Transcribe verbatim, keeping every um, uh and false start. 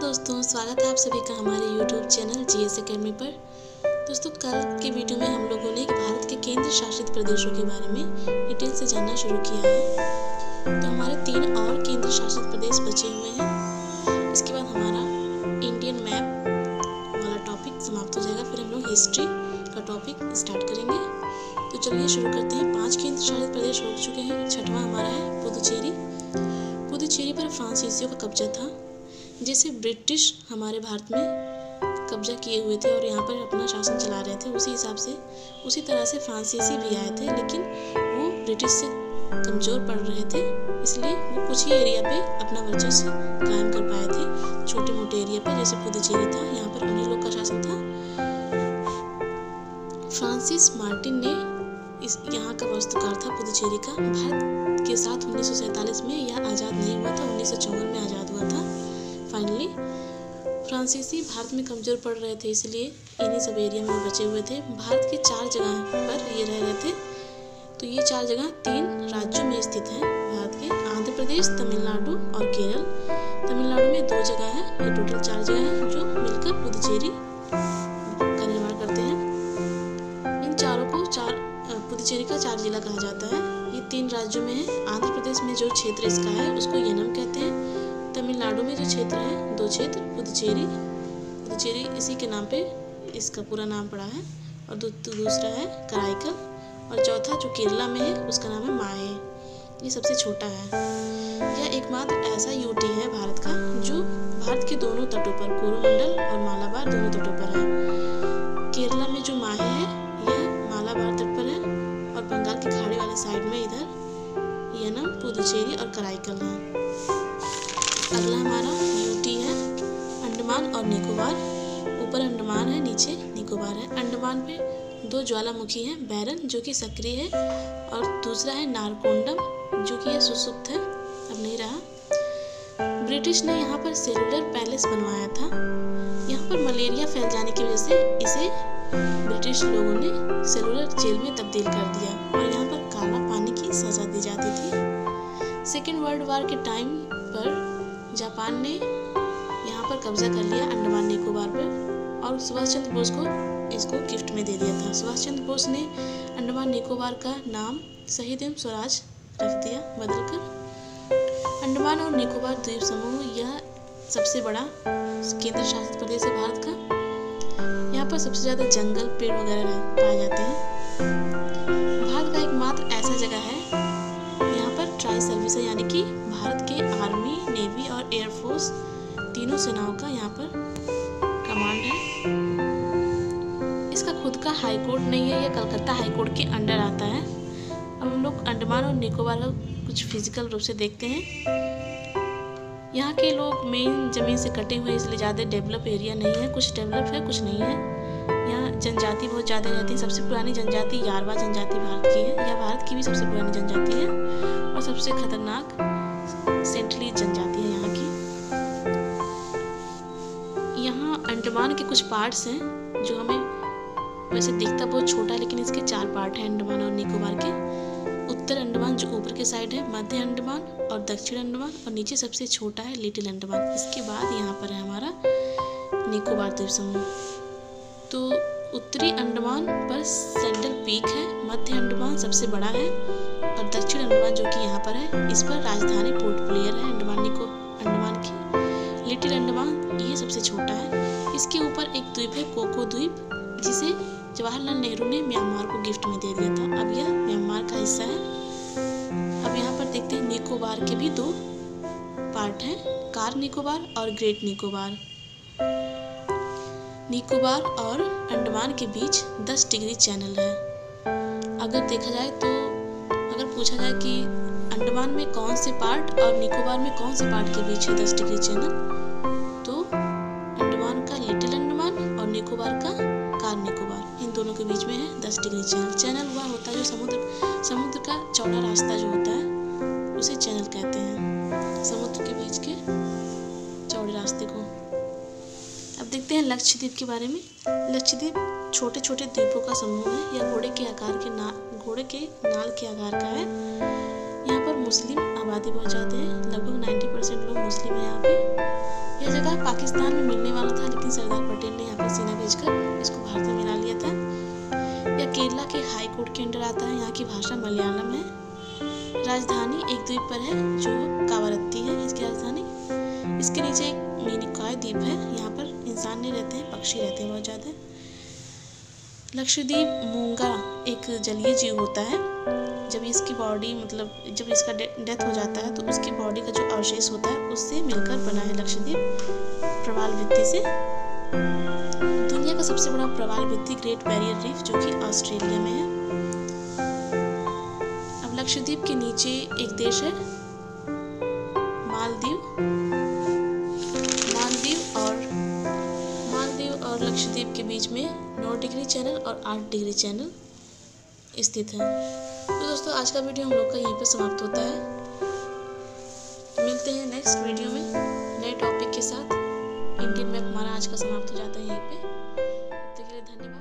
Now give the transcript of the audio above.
दोस्तों, स्वागत है आप सभी का हमारे YouTube channel G S Academy पर। दोस्तों, कल के वीडियो में हम लोगों ने भारत के केंद्र शासित प्रदेशों के बारे में डिटेल से जानना शुरू किया है। तो हमारे तीन और केंद्र शासित प्रदेश बचे हुए हैं। इसके बाद हमारा इंडियन मैप वाला टॉपिक समाप्त हो जाएगा। फिर हम लोग हिस्ट्री का टॉपिक स्टार्ट करेंगे। तो चलिए शुरू करते हैं। पाँच केंद्र शासित प्रदेश हो चुके हैं। छठवां हमारा है पुदुचेरी। पुदुचेरी पर फ्रांसीसियों का कब्जा था। जैसे ब्रिटिश हमारे भारत में कब्जा किए हुए थे और यहाँ पर अपना शासन चला रहे थे, उसी हिसाब से उसी तरह से फ्रांसीसी भी आए थे, लेकिन वो ब्रिटिश से कमज़ोर पड़ रहे थे। इसलिए वो कुछ ही एरिया पे अपना वर्चस्व कायम कर पाए थे, छोटे मोटे एरिया पे। जैसे पुदुचेरी था, यहाँ पर उन्हीं लोग का शासन था। फ्रांसिस मार्टिन ने इस यहाँ का वास्तुकार था पुदुचेरी का। भारत के साथ उन्नीस सौ सैंतालीस में यह आज़ाद नहीं हुआ था, उन्नीस सौ चौवन में आज़ाद हुआ था। फाइनली फ्रांसीसी भारत में कमज़ोर पड़ रहे थे, इसलिए इन्हीं सब एरिया में बचे हुए थे। भारत के चार जगह पर ये रह रहे थे। तो ये चार जगह तीन राज्यों में स्थित हैं भारत के, आंध्र प्रदेश, तमिलनाडु और केरल। तमिलनाडु में दो जगह है, ये टोटल चार जगह हैं जो मिलकर पुदुचेरी का निर्माण करते हैं। इन चारों को चार पुदुचेरी का चार जिला कहा जाता है। ये तीन राज्यों में है। आंध्र प्रदेश में जो क्षेत्र इसका है उसको यनम कहते हैं। तमिलनाडु में जो क्षेत्र है, दो क्षेत्र, पुदुचेरी पुदुचेरी इसी के नाम पे इसका पूरा नाम पड़ा है। और दू, दूसरा है कराईकल, और चौथा जो केरला में है उसका नाम है माहे। ये सबसे छोटा है। यह एकमात्र ऐसा यूटी है भारत का जो भारत के दोनों तटों पर, कोरोमंडल और मालाबार दोनों तटों पर है। केरला में जो माहे है यह मालाबार तट पर है, और बंगाल की खाड़ी वाले साइड में इधर यनम, पुदुचेरी और कराईकल है। अगला हमारा यूटी है अंडमान और निकोबार। ऊपर अंडमान है, नीचे निकोबार है। अंडमान पे दो ज्वालामुखी हैं, बैरन जो कि सक्रिय है, और दूसरा है नारकोंडम जो कि यह सुसुप्त है, अब नहीं रहा। ब्रिटिश ने यहाँ पर सेलुलर पैलेस बनवाया था। यहाँ पर मलेरिया फैल जाने की वजह से इसे ब्रिटिश लोगों ने सेलुलर जेल में तब्दील कर दिया, और यहाँ पर काला पानी की सजा दी जाती थी। सेकेंड वर्ल्ड वॉर के टाइम पर जापान ने यहाँ पर कब्जा कर लिया अंडमान निकोबार पर, और सुभाष चंद्र बोस को इसको गिफ्ट में दे दिया था। सुभाष चंद्र बोस ने अंडमान निकोबार का नाम शहीद एवं स्वराज रख दिया बदलकर। अंडमान और निकोबार द्वीप समूह यह सबसे बड़ा केंद्र शासित प्रदेश है भारत का। यहाँ पर सबसे ज़्यादा जंगल, पेड़ वगैरह पाए जाते हैं। भारत का एकमात्र ऐसा जगह है यहाँ पर ट्राई सर्विस है, यानी कि भारत के आर्मी, नेवी और एयरफोर्स तीनों सेनाओं का यहाँ पर कमांड है। इसका खुद का हाई कोर्ट नहीं है, यह कलकत्ता हाई कोर्ट के अंडर आता है। अब हम लोग अंडमान और निकोबार का कुछ फिजिकल रूप से देखते हैं। यहाँ के लोग मेन जमीन से कटे हुए, इसलिए ज़्यादा डेवलप एरिया नहीं है। कुछ डेवलप है, कुछ नहीं है। यहाँ जनजाति बहुत ज़्यादा रहती है। सबसे पुरानी जनजाति यारवा जनजाति भारत की है। यह भारत की भी सबसे पुरानी जनजाति है और सबसे खतरनाक सेंट्रली जनजाति है यहाँ की। यहाँ अंडमान के कुछ पार्ट्स हैं जो हमें वैसे दिखता बहुत छोटा, लेकिन इसके चार पार्ट हैं अंडमान और निकोबार के। उत्तर अंडमान जो ऊपर के साइड है, मध्य अंडमान और दक्षिण अंडमान, और नीचे सबसे छोटा है लिटिल अंडमान। इसके बाद यहाँ पर है हमारा निकोबार द्वीप समूह। तो उत्तरी अंडमान पर सेंट्रल पीक है, मध्य अंडमान सबसे बड़ा है, और दक्षिण अंडमान जो कि यहाँ पर है, इस पर राजधानी पोर्ट ब्लेयर है अंडमान निको अंडमान की। लिटिल अंडमान ये सबसे छोटा है। इसके ऊपर एक द्वीप है, कोको द्वीप, जिसे जवाहरलाल नेहरू ने म्यांमार को गिफ्ट में दे दिया था। अब यह म्यांमार का हिस्सा है। अब यहाँ पर देखते हैं निकोबार के भी दो पार्ट हैं, कार निकोबार और ग्रेट निकोबार। निकोबार और अंडमान के बीच दस डिग्री चैनल है। अगर देखा जाए तो अगर पूछा जाए कि अंडमान में कौन से पार्ट और निकोबार में कौन से पार्ट के बीच है दस डिग्री चैनल, तो अंडमान का लिटिल अंडमान और निकोबार का कार निकोबार, इन दोनों के बीच में है दस डिग्री चैनल। चैनल वह होता है जो समुद्र समुद्र का चौड़ा रास्ता जो होता है उसे चैनल कहते हैं, समुद्र के बीच के चौड़े रास्ते को। अब देखते हैं लक्षद्वीप के बारे में। लक्षद्वीप छोटे छोटे द्वीपों का समूह है। यह घोड़े के आकार के ना घोड़े के नाल के आकार का है। यहाँ पर मुस्लिम आबादी बहुत ज़्यादा है, लगभग नब्बे परसेंट लोग मुस्लिम है यहाँ पे। यह जगह पाकिस्तान भेजकर इसको भारत में मिला लिया था। यह केरला के हाई कोर्ट के अंडर आता है। यहाँ की भाषा मलयालम है। राजधानी एक द्वीप पर है जो कावारत्ती है इसकी राजधानी। इसके नीचे एक मिनिकॉय द्वीप है। यहाँ पर इंसान नहीं रहते हैं, पक्षी रहते हैं बहुत ज़्यादा। लक्षद्वीप मूंगा एक जलीय जीव होता है। जब इसकी बॉडी मतलब जब इसका डेथ हो जाता है तो उसकी बॉडी का जो अवशेष होता है उससे मिलकर बना है लक्षद्वीप प्रवाल भित्ति से। दुनिया का सबसे बड़ा प्रवाल भित्ति ग्रेट बैरियर रीफ जो कि ऑस्ट्रेलिया में है। अब लक्षद्वीप के नीचे एक देश है मालदीव। मालदीव और मालदीव और लक्षद्वीप के बीच में नौ डिग्री चैनल और आठ डिग्री चैनल स्थित है। तो दोस्तों आज का वीडियो हम लोग का यहीं पर समाप्त होता है। मिलते हैं नेक्स्ट वीडियो में नए टॉपिक के साथ। इंडियन मैप हमारा आज का समाप्त हो जाता है यहीं पे। तब तक के लिए धन्यवाद।